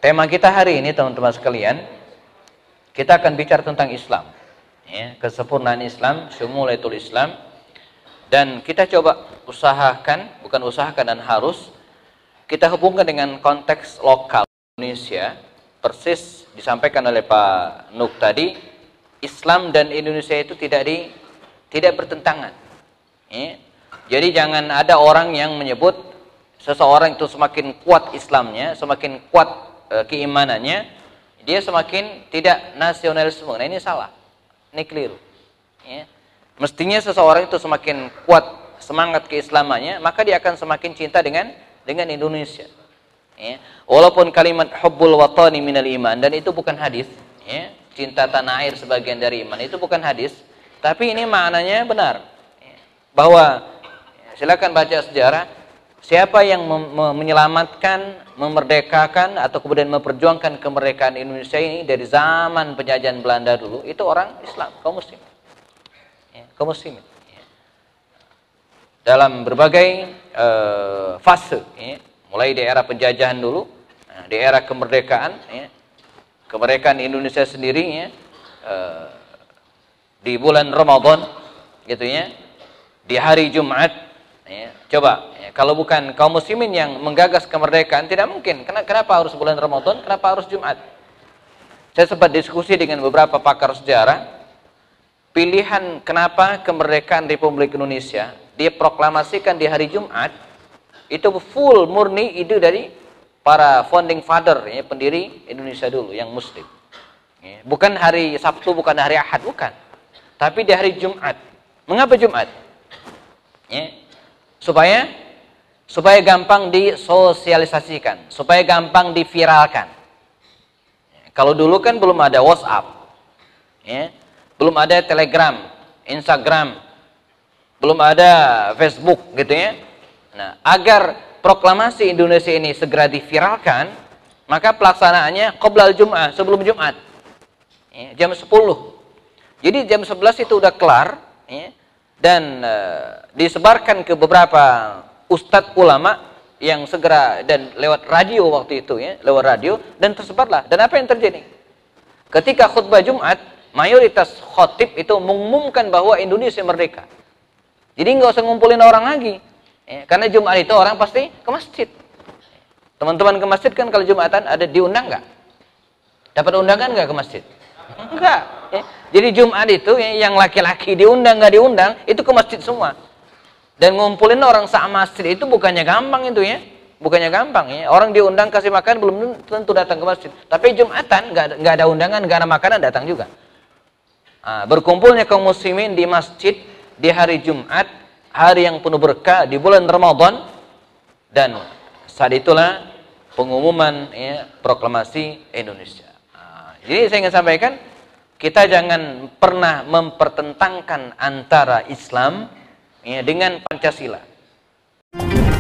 tema kita hari ini teman-teman sekalian, kita akan bicara tentang Islam, ya, kesempurnaan Islam, syumulatul Islam, dan kita coba usahakan, bukan usahakan dan harus, kita hubungkan dengan konteks lokal Indonesia. Persis disampaikan oleh Pak Nuk tadi, Islam dan Indonesia itu tidak bertentangan. Ya. Jadi jangan ada orang yang menyebut seseorang itu semakin kuat Islamnya, semakin kuat keimanannya, dia semakin tidak nasionalisme. Nah, ini salah, ini keliru. Ya. Mestinya seseorang itu semakin kuat semangat keislamannya, maka dia akan semakin cinta dengan Indonesia. Ya. Walaupun kalimat hubbul watani minal iman, dan itu bukan hadis, ya. Cinta tanah air sebagian dari iman, itu bukan hadis, tapi ini maknanya benar. Ya. Bahwa silakan baca sejarah, siapa yang menyelamatkan, memerdekakan, atau kemudian memperjuangkan kemerdekaan Indonesia ini dari zaman penjajahan Belanda dulu, itu orang Islam, kaum muslim. Ya, kaum muslimin. Ya. Dalam berbagai fase, ya, mulai di era penjajahan dulu, di era kemerdekaan, ya, kemerdekaan Indonesia sendiri, ya, di bulan Ramadan, gitu ya, di hari Jumat. Ya, coba, ya, kalau bukan kaum muslimin yang menggagas kemerdekaan, tidak mungkin. Kenapa harus bulan Ramadan? Kenapa harus Jumat? Saya sempat diskusi dengan beberapa pakar sejarah. Pilihan kenapa kemerdekaan Republik Indonesia diproklamasikan di hari Jumat, itu full murni ide dari para founding father, ya, pendiri Indonesia dulu yang muslim. Ya, bukan hari Sabtu, bukan hari Ahad, bukan. Tapi di hari Jumat. Mengapa Jumat? Ya, supaya gampang disosialisasikan, supaya gampang diviralkan. Kalau dulu kan belum ada WhatsApp, ya, belum ada Telegram, Instagram, belum ada Facebook, gitu ya. Nah, agar proklamasi Indonesia ini segera diviralkan, maka pelaksanaannya qoblal Jum'ah, sebelum Jumat, ya, jam 10. Jadi jam 11 itu udah kelar, ya, dan disebarkan ke beberapa ustadz ulama yang segera, dan lewat radio waktu itu, ya, lewat radio, dan tersebarlah. Dan apa yang terjadi? Ketika khutbah Jumat, mayoritas khotib itu mengumumkan bahwa Indonesia merdeka. Jadi nggak usah ngumpulin orang lagi, ya, karena Jumat itu orang pasti ke masjid. Teman-teman ke masjid kan kalau Jumatan ada diundang nggak? Dapat undangan nggak ke masjid? Enggak. Ya. Jadi Jumat itu, ya, yang laki-laki diundang nggak diundang itu ke masjid semua. Dan ngumpulin orang masjid itu bukannya gampang itu, ya, bukannya gampang, ya. Orang diundang kasih makan belum tentu datang ke masjid. Tapi Jumatan nggak ada undangan, nggak ada makanan, datang juga. Nah, berkumpulnya kaum muslimin di masjid di hari Jumat, hari yang penuh berkah di bulan Ramadan, dan saat itulah pengumuman, ya, proklamasi Indonesia. Jadi saya ingin sampaikan, kita jangan pernah mempertentangkan antara Islam, ya, dengan Pancasila.